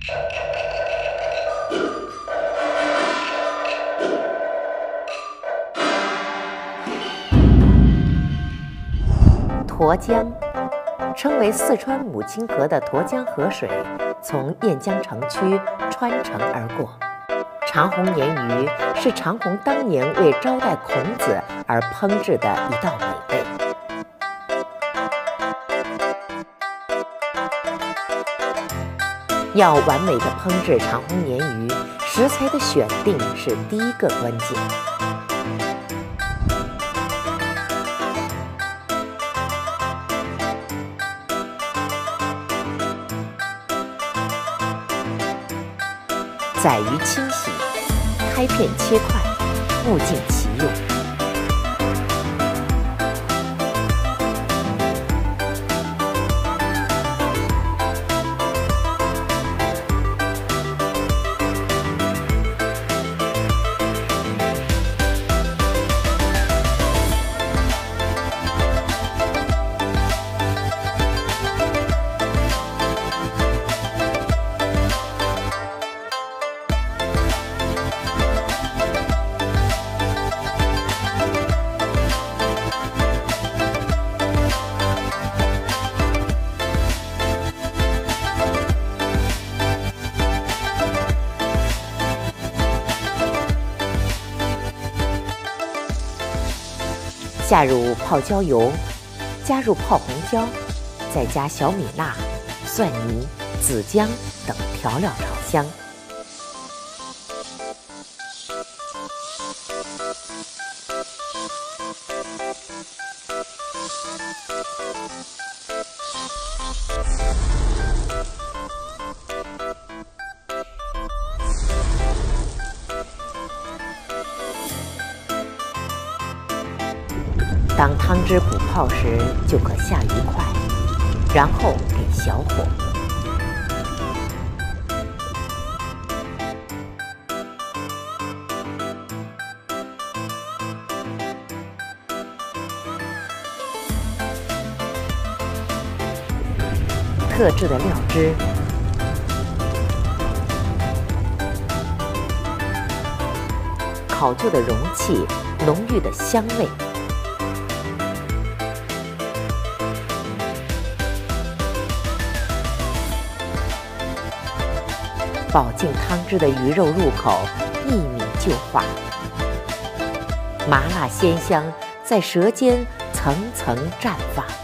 沱江，称为四川母亲河的沱江河水，从雁江城区穿城而过。长虹鲶鱼是长虹当年为招待孔子而烹制的一道美味。要完美的烹制长虹鲶鱼，食材的选定是第一个关键。宰鱼清洗，开片切块，物尽其用。下入泡椒油，加入泡红椒，再加小米辣、蒜泥、子姜等调料炒香。当汤汁补泡时，就可下鱼块，然后给小火。特制的料汁，考究的容器，浓郁的香味。饱进汤汁的鱼肉入口，一抿就化，麻辣鲜香在舌尖层层绽放。